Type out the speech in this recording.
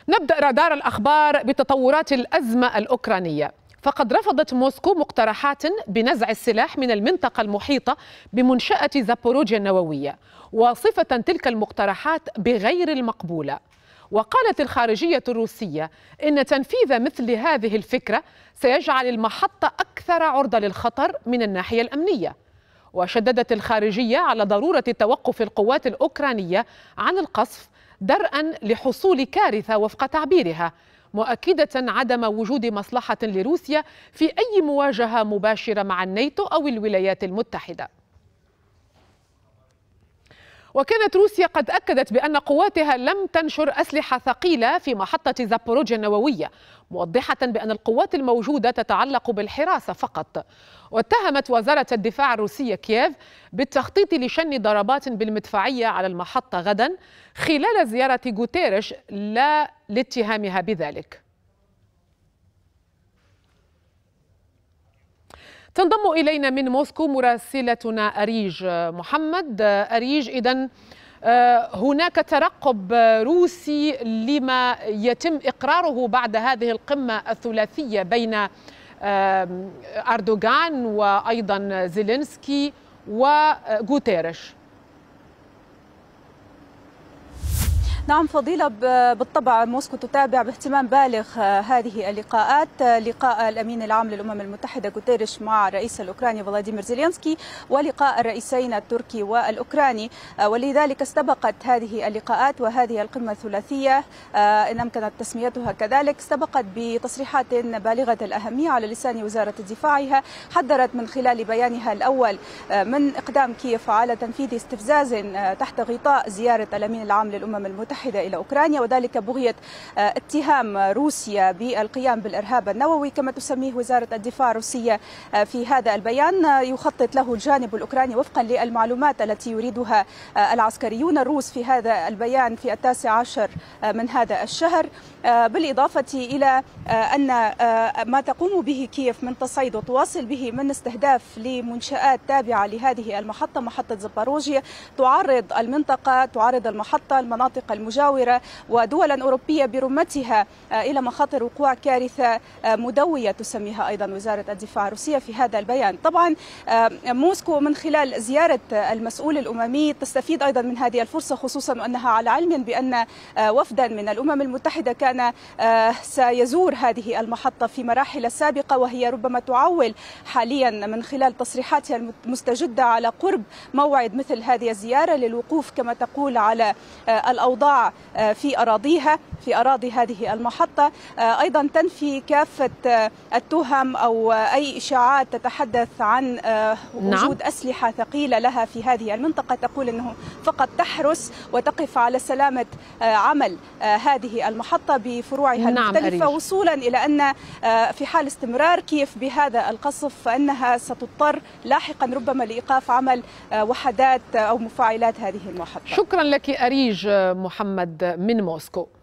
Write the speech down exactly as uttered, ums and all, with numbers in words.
نبدأ رادار الأخبار بتطورات الأزمة الأوكرانية، فقد رفضت موسكو مقترحات بنزع السلاح من المنطقة المحيطة بمنشأة زابوروجيا النووية، وصفة تلك المقترحات بغير المقبولة. وقالت الخارجية الروسية إن تنفيذ مثل هذه الفكرة سيجعل المحطة أكثر عرضة للخطر من الناحية الأمنية. وشددت الخارجية على ضرورة توقف القوات الأوكرانية عن القصف درءا لحصول كارثة وفق تعبيرها، مؤكدة عدم وجود مصلحة لروسيا في أي مواجهة مباشرة مع الناتو أو الولايات المتحدة. وكانت روسيا قد أكدت بأن قواتها لم تنشر أسلحة ثقيلة في محطة زابوروجيا النووية، موضحة بأن القوات الموجودة تتعلق بالحراسة فقط. واتهمت وزارة الدفاع الروسية كييف بالتخطيط لشن ضربات بالمدفعية على المحطة غدا خلال زيارة غوتيريش لا لاتهامها بذلك. تنضم إلينا من موسكو مراسلتنا أريج محمد. أريج، إذن هناك ترقب روسي لما يتم إقراره بعد هذه القمة الثلاثية بين أردوغان وأيضا زيلينسكي وغوتيريش. نعم فضيلة، بالطبع موسكو تتابع باهتمام بالغ هذه اللقاءات، لقاء الأمين العام للأمم المتحدة غوتيريش مع الرئيس الأوكراني فلاديمير زيلينسكي ولقاء الرئيسين التركي والأوكراني، ولذلك استبقت هذه اللقاءات وهذه القمة الثلاثية إن أمكنت تسميتها كذلك استبقت بتصريحات بالغة الأهمية على لسان وزارة دفاعها. حذرت من خلال بيانها الأول من إقدام كييف على تنفيذ استفزاز تحت غطاء زيارة الأمين العام للأمم المتحدة إلى أوكرانيا، وذلك بغية اتهام روسيا بالقيام بالإرهاب النووي كما تسميه وزارة الدفاع الروسية في هذا البيان. يخطط له الجانب الأوكراني وفقا للمعلومات التي يريدها العسكريون الروس في هذا البيان في التاسع عشر من هذا الشهر، بالإضافة إلى أن ما تقوم به كييف من تصعيد وتواصل به من استهداف لمنشآت تابعة لهذه المحطة محطة زابوروجيا تعرض المنطقة تعرض المحطة المناطق المجاورة ودولا أوروبية برمتها إلى مخاطر وقوع كارثة مدوية تسميها أيضا وزارة الدفاع الروسية في هذا البيان. طبعا موسكو من خلال زيارة المسؤول الأممي تستفيد أيضا من هذه الفرصة، خصوصا أنها على علم بأن وفدا من الأمم المتحدة كان سيزور هذه المحطة في مراحل سابقة، وهي ربما تعول حاليا من خلال تصريحاتها المستجدة على قرب موعد مثل هذه الزيارة للوقوف كما تقول على الأوضاع في أراضيها في أراضي هذه المحطة، أيضا تنفي كافة التهم أو أي إشاعات تتحدث عن وجود أسلحة ثقيلة لها في هذه المنطقة. تقول أنه فقط تحرس وتقف على سلامة عمل هذه المحطة بفروعها المختلفة، وصولا إلى أن في حال استمرار كييف بهذا القصف فإنها ستضطر لاحقا ربما لإيقاف عمل وحدات أو مفاعلات هذه المحطة. شكرا لك أريج محمد من موسكو.